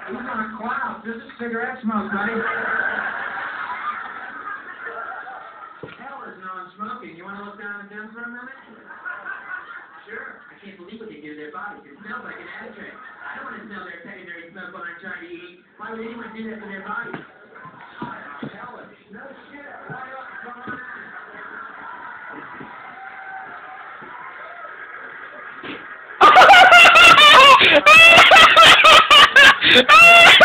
He's on a cloud. This is cigarette smoke, buddy. Hell is non-smoking. You want to look down at them for a minute? Sure. I can't believe what they do to their bodies. It smells like an ashtray. I don't want to smell their secondary smoke when I'm trying to eat. Why would anyone do that to their bodies? Hell, no shit. Why not? Come on.